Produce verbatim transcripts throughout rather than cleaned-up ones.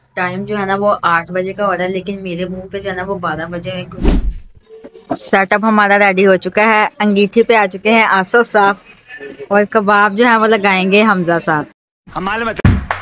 Time जो है ना वो आठ बजे का हो रहा है, लेकिन मेरे मुंह पे जो है ना वो बारह बजे है, क्योंकि सेटअप हमारा रेडी हो चुका है। अंगीठी पे आ चुके हैं आसो साहब, और कबाब जो है वो लगाएंगे हमजा साहब। हमारे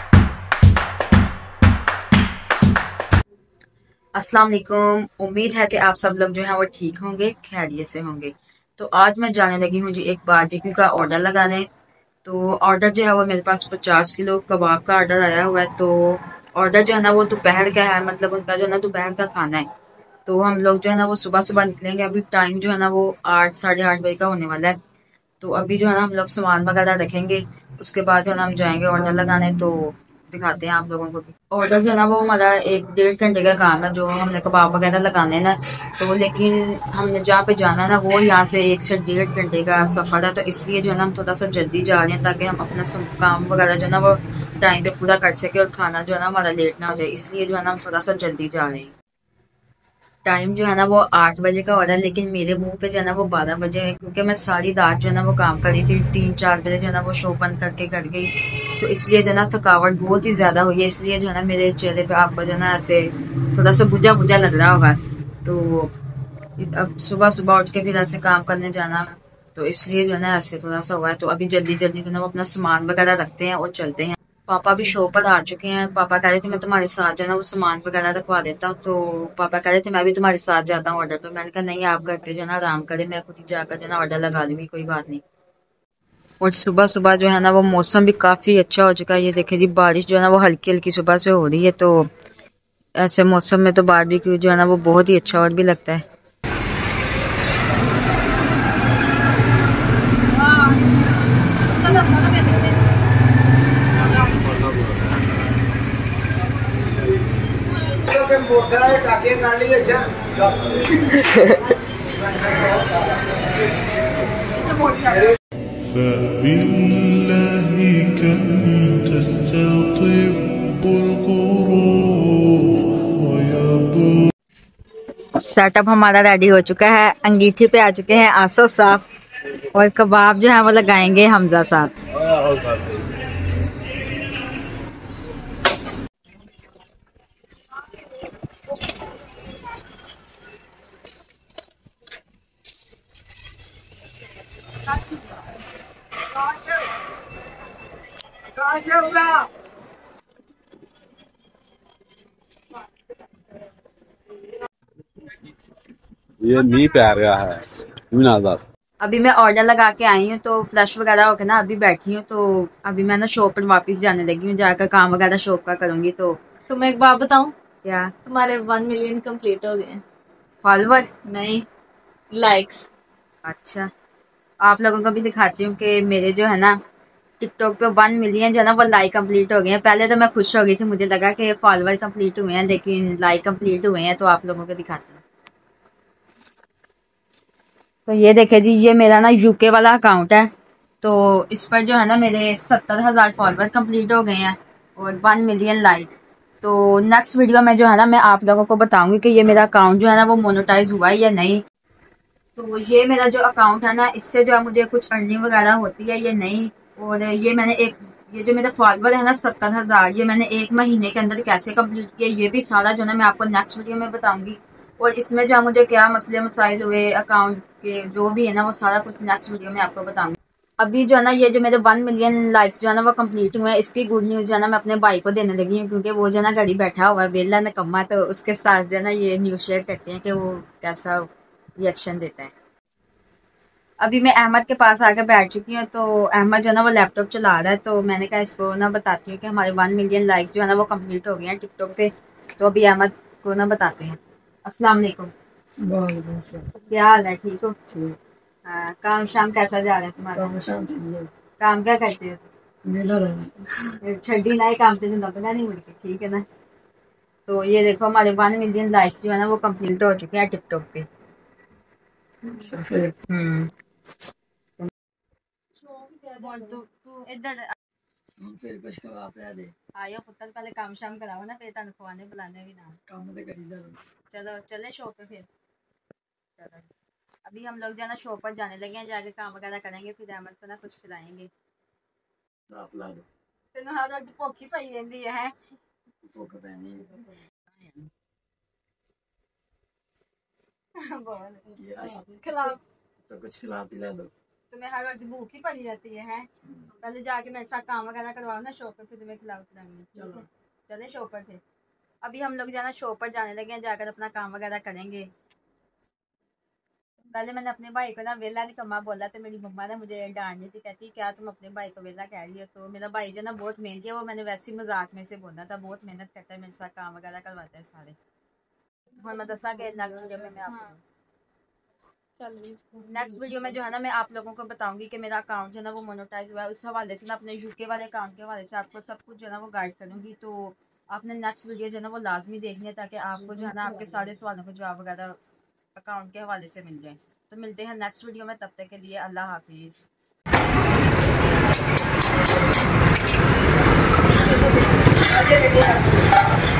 अस्सलाम वालेकुम। उम्मीद है कि आप सब लोग जो है वो ठीक होंगे, खैरियत से होंगे। तो आज मैं जाने लगी हूँ जी एक बारबेक्यू का ऑर्डर लगाने। तो ऑर्डर जो है वो मेरे पास पचास किलो कबाब का ऑर्डर आया हुआ है। तो ऑर्डर जो है ना वो दोपहर का है, मतलब उनका जो है ना दोपहर का खाना है। तो हम लोग जो है ना वो सुबह सुबह निकलेंगे। अभी टाइम जो है ना वो आठ साढ़े आठ बजे का होने वाला है। तो अभी जो है ना हम लोग सामान वगैरह रखेंगे, उसके बाद जो है ना हम जाएंगे ऑर्डर लगाने। तो दिखाते हैं आप लोगों को भी। ऑर्डर जो है ना वो हमारा एक डेढ़ घंटे का काम है, जो हमने कबाब वगैरह लगाने हैं ना। तो लेकिन हमने जहाँ पे जाना है ना वो यहाँ से एक से डेढ़ घंटे का सफर है। तो इसलिए जो है ना हम थोड़ा सा जल्दी जा रहे हैं, ताकि हम अपना सब काम वगैरह जो है ना वो टाइम पे पूरा कर सके और खाना जो है ना हमारा लेट ना हो जाए। इसलिए जो है ना हम थोड़ा सा जल्दी जा रहे हैं। टाइम जो है ना वो आठ बजे का हो रहा है, लेकिन मेरे मुंह पे जो है ना वो बारह बजे है, क्योंकि मैं सारी रात जो है ना वो काम कर रही थी। तीन चार बजे जो है ना वो शो बंद करके कर गई। तो इसलिए जो है ना थकावट बहुत ही ज्यादा हुई है। इसलिए जो है ना मेरे चेहरे पे आपको जो है ना ऐसे थोड़ा सा बुझा बुझा लग रहा होगा। तो अब सुबह सुबह उठ के फिर ऐसे काम करने जाना, तो इसलिए जो है ना ऐसे थोड़ा सा हुआ है। तो अभी जल्दी जल्दी जो है ना वो अपना सामान वगैरह रखते हैं और चलते हैं। पापा भी शो पर आ चुके हैं। पापा कह रहे थे मैं तुम्हारे साथ जो है ना वो सामान वगैरह रखवा देता हूँ। तो पापा कह रहे थे मैं भी तुम्हारे साथ जाता हूँ ऑर्डर पे। मैंने कहा नहीं, आप घर पे जो है ना आराम करें, मैं खुद ही जाकर जो है ना ऑर्डर लगा लूंगी, कोई बात नहीं। और सुबह सुबह जो है ना वो मौसम भी काफी अच्छा हो चुका है। ये देखे जी, बारिश जो है ना वो हल्की हल्की सुबह से हो रही है। तो ऐसे मौसम में तो बारबेक्यू जो है ना वो बहुत ही अच्छा और भी लगता है। فبالله كم تستطيب الغرور ويبور सेटअप हमारा रेडी हो चुका है। अंगीठी पे आ चुके हैं आसो साहब, और कबाब जो है वो लगाएंगे हमजा साहब। ये नी पै रहा है नादास। अभी मैं ऑर्डर लगा के आई हूँ, तो फ्रेश वगैरह होकर ना अभी बैठी हूँ। तो अभी मैं ना शॉप पर वापस जाने लगी हूँ, जाकर काम वगैरह शॉप का करूंगी। तो तुम्हें एक बात बताऊं, क्या? तुम्हारे वन मिलियन कंप्लीट हो गए हैं। फॉलोवर? नहीं, लाइक्स। अच्छा, आप लोगों को भी दिखाती हूँ कि मेरे जो है ना टिकटॉक पे वन मिलियन जो है ना वो लाइक कंप्लीट हो गए हैं। पहले तो मैं खुश हो गई थी, मुझे लगा कि फॉलोवर कंप्लीट हुए हैं, लेकिन लाइक कंप्लीट हुए हैं। तो आप लोगों को दिखाती हूँ। तो ये देखे जी, ये मेरा ना यूके वाला अकाउंट है। तो इस पर जो है ना मेरे सत्तर हजार फॉलोवर कंप्लीट हो गए हैं और वन मिलियन लाइक। तो नेक्स्ट वीडियो में जो है ना मैं आप लोगों को बताऊंगी कि ये मेरा अकाउंट जो है ना वो मोनेटाइज हुआ है या नहीं। तो ये मेरा जो अकाउंट है ना, इससे जो है मुझे कुछ अर्निंग वगैरह होती है या नहीं। और ये मैंने एक ये जो मेरे फॉलोवर है ना सत्तर हजार, ये मैंने एक महीने के अंदर कैसे कंप्लीट किया, ये भी सारा जो है ना मैं आपको नेक्स्ट वीडियो में बताऊंगी। और इसमें जो है मुझे क्या मसले मसाइल हुए अकाउंट के, जो भी है ना वो सारा कुछ नेक्स्ट वीडियो में आपको बताऊंगी। अभी जो है ना ये जो मेरे वन मिलियन लाइक्स जो है ना वो कंप्लीट हुए हैं, इसकी गुड न्यूज जो है ना मैं अपने भाई को देने लगी हूँ, क्योंकि वो जो है ना घर ही बैठा हुआ है, वेला निकम्मा। तो उसके साथ जो है ना ये न्यूज शेयर करते हैं कि वो कैसा रिएक्शन देता है। अभी मैं अहमद के पास आकर बैठ चुकी हूँ। तो अहमद जो है ना वो लैपटॉप चला रहा है। तो मैंने कहा इसको ना बताती हूँ कि हमारे वन मिलियन लाइक्स जो है ना वो कंप्लीट हो गए हैं टिकटॉक पे। तो अभी अहमद को ना बताते हैं। अस्सलाम वालेकुम। क्या हाल है, ठीक हो? हाँ, काम शाम कैसा जा रहा है तुम्हारा? काम क्या करते हो? छड्डी ना ही काम से दबना नहीं मुड़ के, ठीक है ना? तो ये देखो हमारे वन मिलियन लाइक्स जो है ना वो कंप्लीट हो चुके हैं टिकटॉक पे। हम्म बोल तू तू इधर फिर कुछ खवा पिला दे। आयो पुत्तर, पहले काम शाम कराओ ना, फिर तुम खवाने बुलाने भी ना। काम तो करी जा। चलो चले शॉप पे फिर। चलो अभी हम लोग जो है ना शॉप पर जाने लगे हैं, जाके काम वगैरह करेंगे, फिर अहमद को ना कुछ खिलाएंगे। तेन हर रोज भुख ही पई रहिंदी है। खिलाओ। तो कुछ खिला पिला दो। तुम्हें हर वक्त भूख ही पड़ी रहती है, हैं? पहले जाके मेरे साथ काम वगैरह करवाओ ना शॉप पर, फिर तुम्हें खिलाओ खिलाऊंगी। चलो। चले शॉप पर थे। अभी हम लोग जाना शॉप पर जाने लगे हैं, जाकर अपना काम वगैरह करेंगे। पहले मैंने अपने भाई को ना वेला निकम्मा बोला, तो मेरी मम्मा ने मुझे डांट दी थी, कहती क्या तुम अपने भाई को वेला कह रही हो। तो मेरा भाई जो ना बहुत मेहनती है, वो मैंने वैसे ही मजाक में से बोला था, बहुत मेहनत करता है, मेरे साथ काम वगैरह करवाता है सारे। हाँ मैं दसा के नेक्स्ट वीडियो में मैं आपको नेक्स्ट वीडियो में जो है ना मैं आप लोगों को बताऊंगी कि मेरा अकाउंट जो है ना वो मोनेटाइज हुआ है, उस हवाले से ना अपने यूके वाले अकाउंट के हवाले से आपको सब कुछ जो है ना वो गाइड करूंगी। तो आपने नेक्स्ट वीडियो जो है ना वो लाजमी देखनी है, ताकि आपको जो है ना आपके सारे सवालों को जवाब वगैरह अकाउंट के हवाले से मिल जाए। तो मिलते हैं नेक्स्ट वीडियो में, तब तक के लिए अल्लाह हाफिज़।